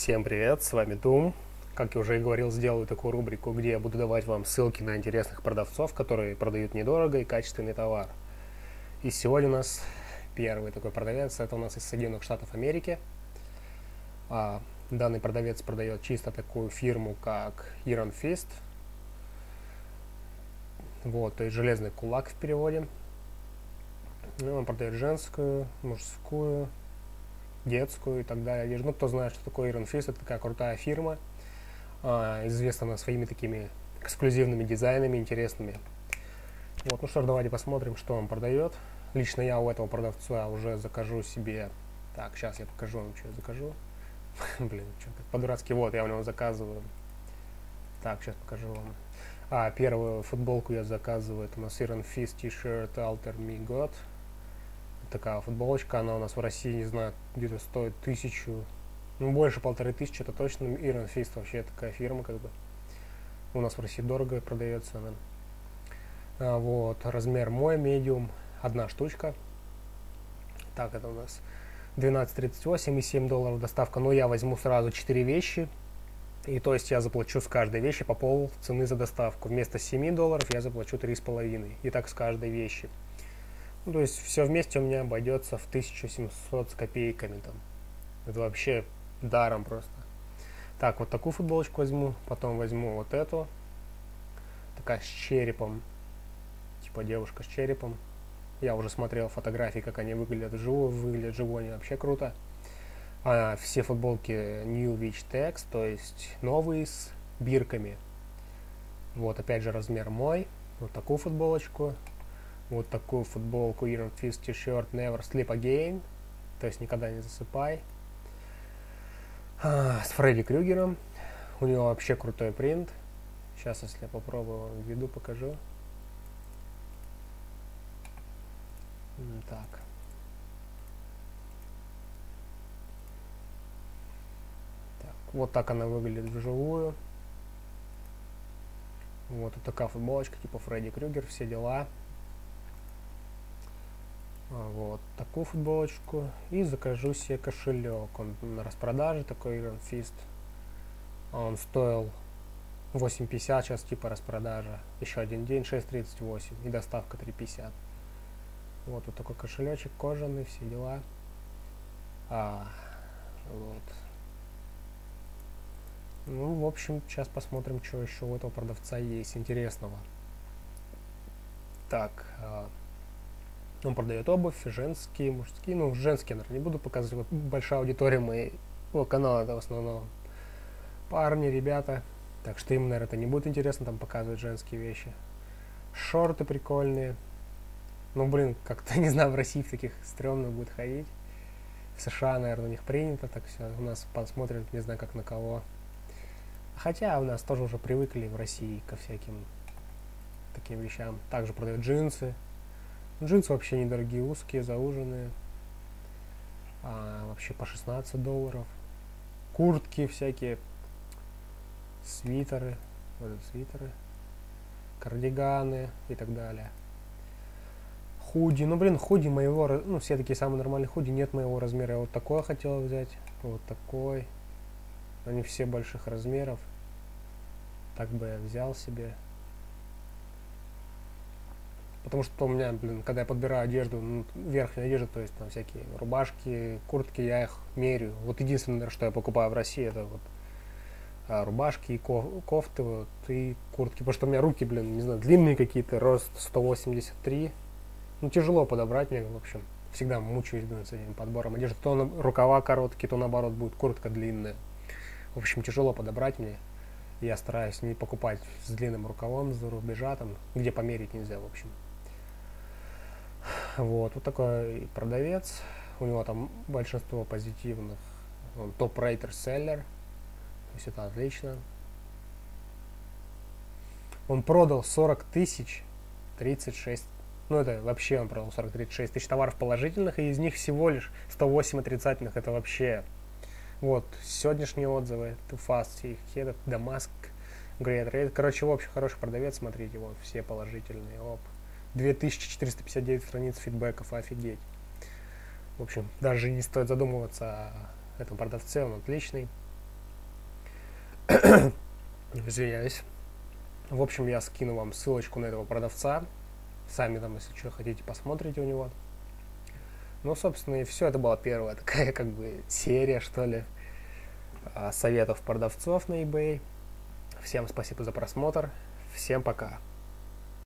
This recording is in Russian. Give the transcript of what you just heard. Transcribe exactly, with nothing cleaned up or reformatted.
Всем привет, с вами Doom. Как я уже и говорил, сделаю такую рубрику, где я буду давать вам ссылки на интересных продавцов, которые продают недорого и качественный товар. И сегодня у нас первый такой продавец, это у нас из Соединенных Штатов Америки. А, данный продавец продает чисто такую фирму, как Iron Fist. Вот, то есть железный кулак в переводе. Ну, он продает женскую, мужскую, детскую и так далее. Ну, кто знает, что такое Iron Fist, это такая крутая фирма, а, известна она своими такими эксклюзивными дизайнами, интересными. Вот, ну что ж, давайте посмотрим, что он продает. Лично я у этого продавца уже закажу себе... Так, сейчас я покажу вам, что я закажу. Блин, что-то по-дурацки. Вот, я у него заказываю. Так, сейчас покажу вам. А, первую футболку я заказываю. Это у нас Iron Fist T-shirt Alter Me God. Такая футболочка, она у нас в России, не знаю, где-то стоит тысячу, ну больше полторы тысячи, это точно. Iron Fist вообще такая фирма, как бы. У нас в России дорого продается она. А, вот, размер мой, medium, одна штучка. Так, это у нас двенадцать тридцать восемь и семь долларов доставка, но я возьму сразу четыре вещи. И то есть я заплачу с каждой вещи по пол цены за доставку. Вместо семи долларов я заплачу три с половиной. И так с каждой вещи. Ну, то есть все вместе у меня обойдется в тысячу семьсот с копейками там. Это вообще даром просто. Так, вот такую футболочку возьму, потом возьму вот эту. Такая с черепом. Типа девушка с черепом. Я уже смотрел фотографии, как они выглядят вживую. Выглядят вживую они вообще круто. А все футболки New Witch Tex, то есть новые с бирками. Вот опять же размер мой. Вот такую футболочку. Вот такую футболку Iron Fist T-shirt Never Sleep Again, то есть никогда не засыпай. А, с Фредди Крюгером. У него вообще крутой принт. Сейчас, если я попробую вам введу, покажу. Так. Так. Вот так она выглядит вживую. Вот такая футболочка, типа Фредди Крюгер, все дела. Вот такую футболочку. И закажу себе кошелек. Он на распродаже такой Iron Fist. Он стоил восемь пятьдесят, сейчас типа распродажа. Еще один день, шесть тридцать восемь. И доставка три пятьдесят. Вот, вот такой кошелечек кожаный, все дела. А, вот. Ну, в общем, сейчас посмотрим, что еще у этого продавца есть интересного. Так. Он продает обувь, женские, мужские. Ну, женские, наверное, не буду показывать. Большая аудитория моего канала, это в основном парни, ребята. Так что им, наверное, это не будет интересно там показывать женские вещи. Шорты прикольные. Ну, блин, как-то, не знаю, в России в таких стрёмно будет ходить. В США, наверное, у них принято так все. У нас посмотрим, не знаю, как на кого. Хотя у нас тоже уже привыкли в России ко всяким таким вещам. Также продают джинсы. Джинсы вообще недорогие, узкие, зауженные. А, вообще по шестнадцать долларов. Куртки всякие. Свитеры. Вот это свитеры. Кардиганы и так далее. Худи. Ну, блин, худи моего... Ну, все такие самые нормальные худи. Нет моего размера. Я вот такое хотел взять. Вот такой. Они все больших размеров. Так бы я взял себе. Потому что у меня, блин, когда я подбираю одежду, ну, верхнюю одежду, то есть там всякие рубашки, куртки, я их меряю. Вот единственное, что я покупаю в России, это вот а, рубашки и кофты, вот, и куртки. Потому что у меня руки, блин, не знаю, длинные какие-то, рост сто восемьдесят три. Ну, тяжело подобрать мне, в общем. Всегда мучаюсь, блин, с этим подбором одежды. То на, рукава короткие, то наоборот будет куртка длинная. В общем, тяжело подобрать мне. Я стараюсь не покупать с длинным рукавом за рубежа, там, где померить нельзя, в общем. Вот, вот такой продавец. У него там большинство позитивных. Он топ-рейтер селлер. То есть это отлично. Он продал сорок тысяч тридцать шесть. Ну, это вообще он продал сорок тридцать шесть тысяч товаров положительных, и из них всего лишь сто восемь отрицательных. Это вообще. Вот, сегодняшние отзывы. Too Fast, этот Дамаск, Great Rate. Короче, в общем, хороший продавец, смотрите, вот, все положительные. Оп. две тысячи четыреста пятьдесят девять страниц фидбэков, офигеть. В общем, даже не стоит задумываться о этом продавце, он отличный. Извиняюсь. В общем, я скину вам ссылочку на этого продавца. Сами там, если что, хотите, посмотрите у него. Ну, собственно, и все. Это была первая такая, как бы, серия, что ли, советов продавцов на eBay. Всем спасибо за просмотр. Всем пока.